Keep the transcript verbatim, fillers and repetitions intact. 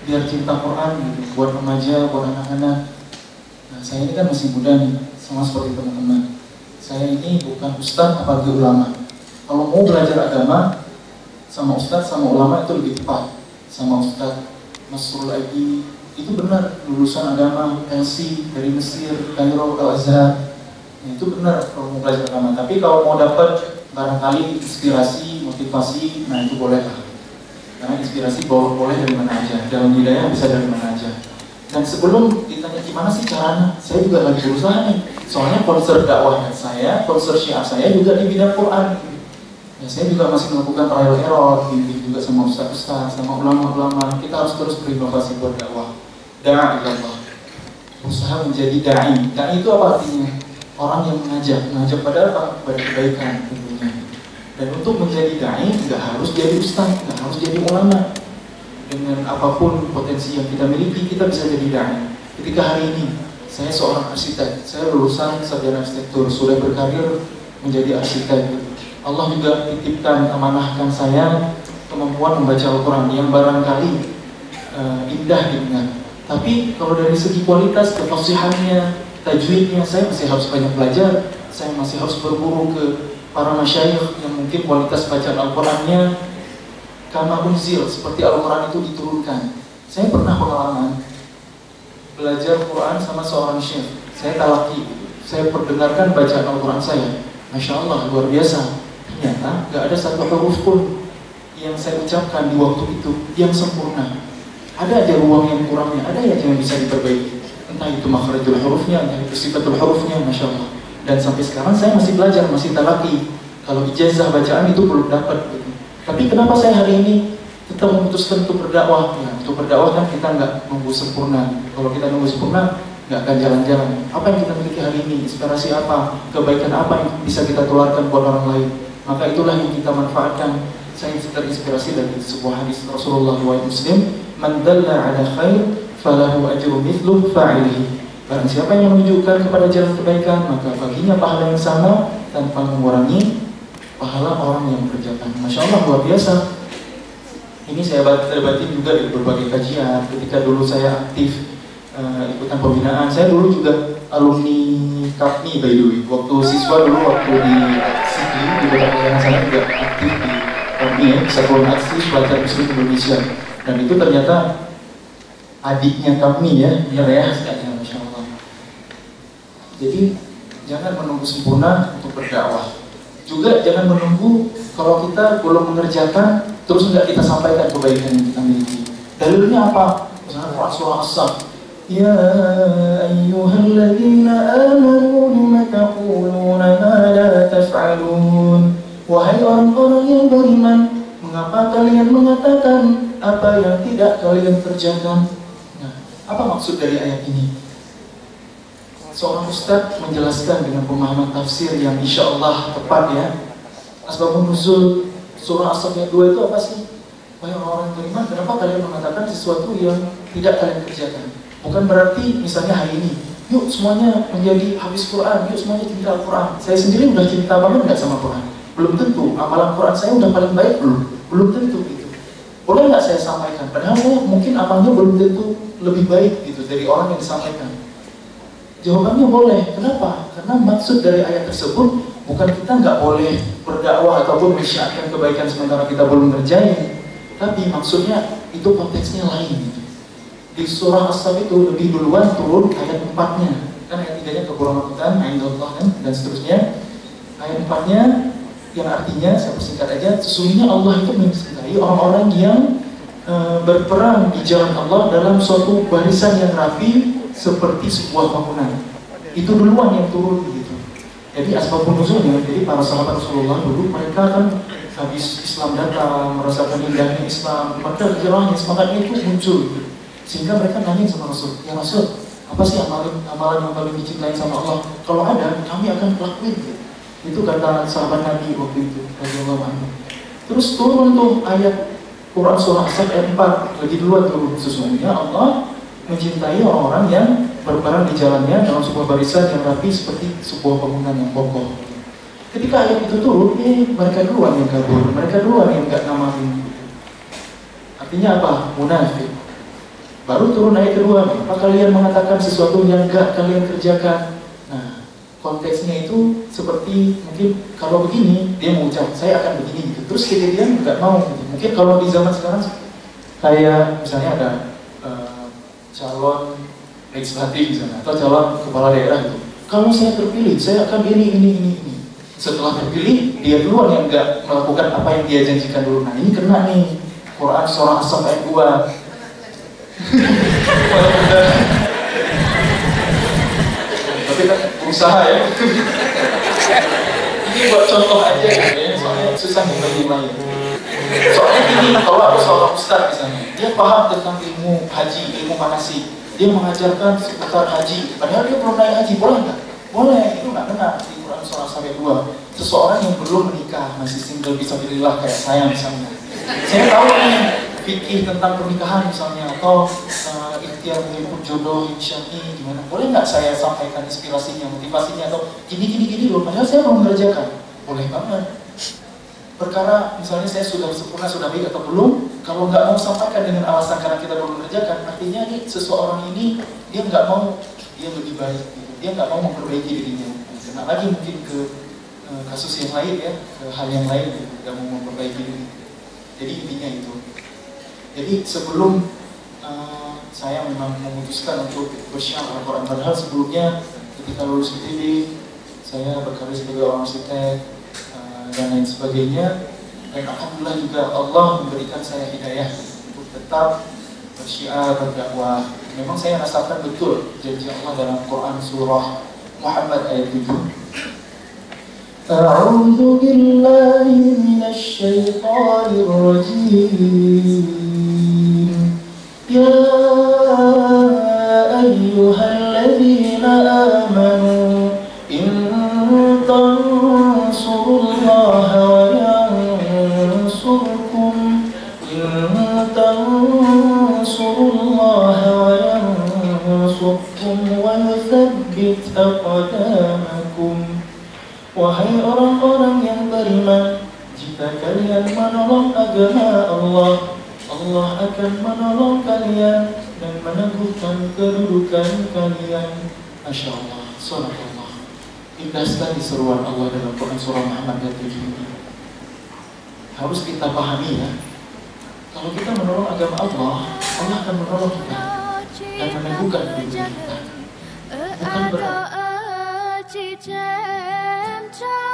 biar cinta Quran gitu, buat remaja, buat anak-anak. Nah, saya ini kan masih muda nih, sama seperti teman-teman. Saya ini bukan ustadz apalagi ulama. Kalau mau belajar agama, sama ustadz sama ulama itu lebih tepat. Sama ustadz Masrul Adi, itu benar lulusan agama L C dari Mesir, Kairo, Al-Azhar. Nah, itu benar kalau mau belajar agama. Tapi kalau mau dapat barangkali inspirasi, motivasi, nah itu boleh lah. Karena inspirasi boleh boleh dari mana aja, dalam hidayah bisa dari mana aja. Dan sebelum ditanya gimana sih caranya, saya juga lagi berusaha nih. Soalnya konser dakwah saya, konser syiar saya juga di bidang Quran. Ya, saya juga masih melakukan trial error, bimbing juga sama ustaz-ustaz, sama ulama-ulama. Kita harus terus berinovasi buat dakwah. Da'i ilallah. Usaha menjadi da'i. Da'i itu apa artinya? Orang yang mengajak, mengajak pada apa? Pada kebaikan tentunya. Dan untuk menjadi da'i, nggak harus jadi ustaz, nggak harus jadi ulama. Dengan apapun potensi yang kita miliki, kita bisa jadi da'i. Ketika hari ini, saya seorang arsitek, saya lulusan sarjana arsitektur, sudah berkarir menjadi arsitek. Allah juga titipkan, amanahkan saya kemampuan membaca Al-Quran yang barangkali uh, indah didengar. Tapi kalau dari segi kualitas, kefasihannya, tajwidnya, saya masih harus banyak belajar. Saya masih harus berburu ke para masyayikh yang mungkin kualitas bacaan Al-Qurannya kama unzil, seperti Al-Quran itu diturunkan. Saya pernah pengalaman belajar Quran sama seorang syekh. Saya talaki, saya perdengarkan bacaan Al-Quran saya. Masya Allah, luar biasa. Ternyata gak ada satu huruf pun yang saya ucapkan di waktu itu yang sempurna. Ada aja ruang yang kurangnya, ada aja yang bisa diperbaiki. Entah itu makhrajul hurufnya, entah itu sifatul hurufnya, Masya Allah. Dan sampai sekarang saya masih belajar, masih talaki. Kalau ijazah bacaan itu belum dapat gitu. Tapi kenapa saya hari ini tetap memutuskan untuk berdakwah? Ya, untuk berdakwah kan kita nggak nunggu sempurna. Kalau kita nunggu sempurna, nggak akan jalan-jalan. Apa yang kita miliki hari ini? Inspirasi apa? Kebaikan apa yang bisa kita tularkan buat orang lain? Maka itulah yang kita manfaatkan. Saya terinspirasi dari sebuah hadis Rasulullah riwayat Muslim, "Man dalla 'ala khair falahu ajru mithlu fa'ilihi." Barang siapa yang menunjukkan kepada jalan kebaikan, maka baginya pahala yang sama tanpa mengurangi pahala orang yang mengerjakan. Masya Allah, luar biasa. Ini saya terbatin juga di berbagai kajian. Ketika dulu saya aktif uh, ikutan pembinaan, saya dulu juga alumni Kapmi by the way. Waktu siswa dulu, waktu di Sigi, di Kota Pelayaran saya juga aktif di Kapmi ya, Persatuan Aksi Pelajar Muslim Indonesia. Dan itu ternyata adiknya Kapmi ya, benar ya, sekalian, Masya Allah. Jadi jangan menunggu sempurna untuk berdakwah. Juga jangan menunggu kalau kita belum mengerjakan terus nggak kita sampaikan kebaikan yang kita miliki. Dalilnya apa? Misalnya surah As-Saff, ya ayyuhalladzina amanu lima taquluna ma la taf'alun. Wahai orang-orang yang beriman, mengapa kalian mengatakan apa yang tidak kalian kerjakan? Nah, apa maksud dari ayat ini? Seorang ustadz menjelaskan dengan pemahaman tafsir yang insya Allah tepat ya. Asbabun nuzul surah As-Saff ayat dua itu apa sih? Wahai orang-orang beriman, kenapa kalian mengatakan sesuatu yang tidak kalian kerjakan? Bukan berarti misalnya hari ini, yuk semuanya menjadi habis Quran, yuk semuanya cinta Al-Quran. Saya sendiri udah cinta banget nggak sama Quran? Belum tentu. Amalan Quran saya udah paling baik belum? Belum tentu gitu. Boleh nggak saya sampaikan? Padahal saya mungkin amalnya belum tentu lebih baik gitu dari orang yang disampaikan. Jawabannya boleh. Kenapa? Karena maksud dari ayat tersebut bukan kita nggak boleh berdakwah ataupun mensyiarkan kebaikan sementara kita belum ngerjain. Tapi maksudnya itu konteksnya lain gitu. Di surah As-Saff itu lebih duluan turun ayat empatnya. Kan ayat tiganya keberangkatan, Allah kan, dan seterusnya. Ayat empatnya yang artinya, saya persingkat aja, sesungguhnya Allah itu mencintai orang-orang yang e, berperang di jalan Allah dalam suatu barisan yang rapi seperti sebuah bangunan. Itu duluan yang turun gitu. Jadi asbabun nuzulnya, jadi para sahabat Rasulullah dulu mereka kan habis Islam datang, merasakan indahnya Islam, maka gairahnya, semangatnya itu muncul gitu. Sehingga mereka nanya sama Rasul, ya Rasul, apa sih amalan, amalan yang paling dicintai sama Allah? Kalau ada, kami akan lakuin gitu. Itu kata sahabat Nabi waktu itu, radhiyallahu anhu. Terus turun tuh ayat Quran surah As-Saff ayat empat, lebih duluan turun. Sesungguhnya Allah mencintai orang-orang yang berperang di jalannya dalam sebuah barisan yang rapi seperti sebuah bangunan yang kokoh. Ketika ayat itu turun, eh, mereka duluan yang kabur, mereka duluan yang gak ngamalin. Artinya apa? Munafik. Baru turun ayat kedua, apa kalian mengatakan sesuatu yang enggak kalian kerjakan? Nah, konteksnya itu seperti mungkin kalau begini, dia mau ucap, saya akan begini gitu. Terus kejadian nggak mau gitu. Mungkin kalau di zaman sekarang, kayak misalnya ada uh, calon legislatif misalnya, atau calon kepala daerah gitu. Kalau saya terpilih, saya akan ini, ini, ini, ini. Setelah terpilih, dia duluan yang nggak melakukan apa yang dia janjikan dulu. Nah, ini kena nih, Quran surah As-Saff ayat dua. Tapi kan berusaha ya. Ini buat contoh aja ya, soalnya susah diterima ya. Soalnya gini, kalau aku seorang ustaz misalnya, dia paham tentang ilmu haji, ilmu manasik, dia mengajarkan seputar haji, padahal dia belum naik haji, boleh nggak? Boleh, itu nggak kena di Quran surah sampai dua. Seseorang yang belum menikah, masih single, bisa fisabilillah kayak saya misalnya. Saya tahu nih fikih tentang pernikahan misalnya, atau uh, ikhtiar menjemput jodoh syar'i gimana, boleh nggak saya sampaikan inspirasinya, motivasinya, atau gini gini gini loh, padahal saya belum mengerjakan. Boleh banget. Perkara misalnya saya sudah sempurna, sudah baik atau belum, kalau nggak mau sampaikan dengan alasan karena kita belum mengerjakan, artinya nih seseorang ini dia nggak mau, dia lebih baik, gitu. Dia nggak mau memperbaiki dirinya. Nah lagi mungkin ke uh, kasus yang lain ya, ke hal yang lain, gitu. Nggak mau memperbaiki diri. Jadi intinya itu. Jadi sebelum uh, saya memang memutuskan untuk bersyiar Al-Quran, padahal sebelumnya ketika lulus I T B saya berkarir sebagai orang arsitek uh, dan lain sebagainya, dan alhamdulillah juga Allah memberikan saya hidayah untuk tetap bersyiar, berdakwah. Memang saya rasakan betul janji Allah dalam Quran surah Muhammad ayat tujuh. A'udzu billahi minasy syaithanir rajim. Ya ayyuhalladzina amanu in tansurullaha wa yansurkum in tansurullaha wa yansurkum wa yuthabbit aqdamakum. Wahai orang-orang yang beriman, jika kalian menolong agama Allah, Allah akan menolong kalian dan meneguhkan kedudukan kalian. Masya Allah, surah Allah. Indah sekali seruan Allah dalam Quran surah Muhammad ayat tujuh ini. Harus kita pahami ya. Kalau kita menolong agama Allah, Allah akan menolong kita dan meneguhkan kedudukan kita. Bukan berarti